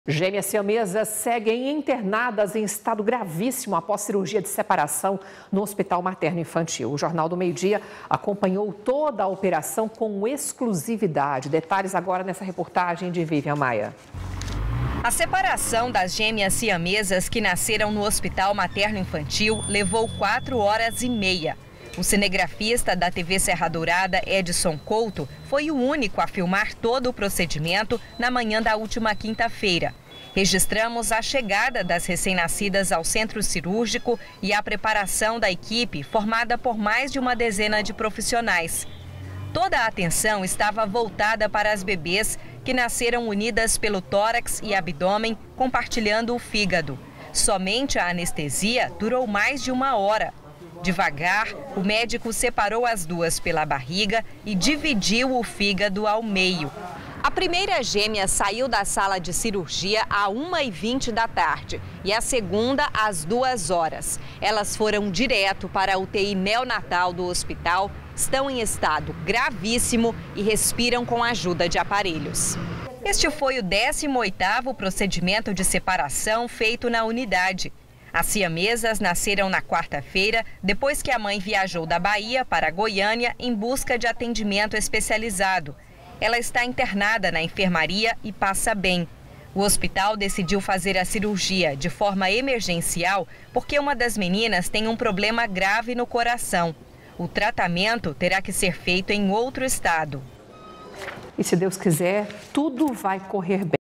Gêmeas siamesas seguem internadas em estado gravíssimo após cirurgia de separação no Hospital Materno-Infantil. O Jornal do Meio-Dia acompanhou toda a operação com exclusividade. Detalhes agora nessa reportagem de Vivian Maia. A separação das gêmeas siamesas que nasceram no Hospital Materno-Infantil levou 4 horas e meia. O cinegrafista da TV Serra Dourada, Edson Couto, foi o único a filmar todo o procedimento na manhã da última quinta-feira. Registramos a chegada das recém-nascidas ao centro cirúrgico e a preparação da equipe, formada por mais de uma dezena de profissionais. Toda a atenção estava voltada para as bebês que nasceram unidas pelo tórax e abdômen, compartilhando o fígado. Somente a anestesia durou mais de 1 hora. Devagar, o médico separou as duas pela barriga e dividiu o fígado ao meio. A primeira gêmea saiu da sala de cirurgia às 1h20 da tarde e a segunda às 2 horas. Elas foram direto para a UTI neonatal do hospital, estão em estado gravíssimo e respiram com a ajuda de aparelhos. Este foi o 18º procedimento de separação feito na unidade. As siamesas nasceram na quarta-feira, depois que a mãe viajou da Bahia para Goiânia em busca de atendimento especializado. Ela está internada na enfermaria e passa bem. O hospital decidiu fazer a cirurgia de forma emergencial porque uma das meninas tem um problema grave no coração. O tratamento terá que ser feito em outro estado. E se Deus quiser, tudo vai correr bem.